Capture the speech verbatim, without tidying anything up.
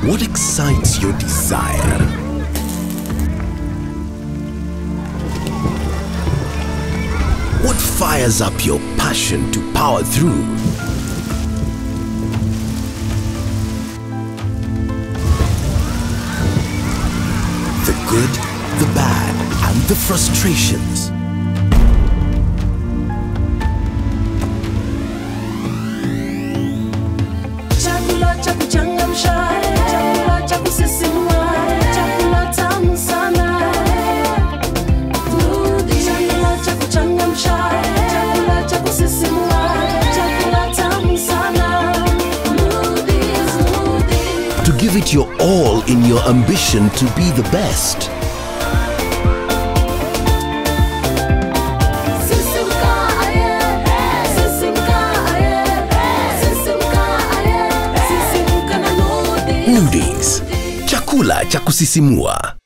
What excites your desire? What fires up your passion to power through? The good, the bad, and the frustrations. Chakula cha kuchangamsha, chakula cha kusisimua, chakula tamu sana. Noodies. Chakula cha kuchangamsha, chakula cha kusisimua, chakula tamu sana. Noodies, noodies. To give it your all in your ambition to be the best. Noodies. Chakula cha kusisimua.